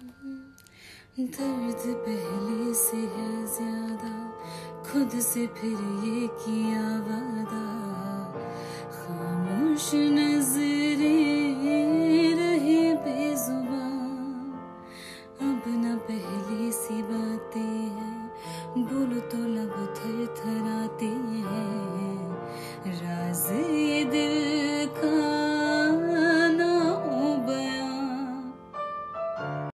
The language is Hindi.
दर्द पहले से है ज्यादा, खुद से फिर ये किया वादा, खामोश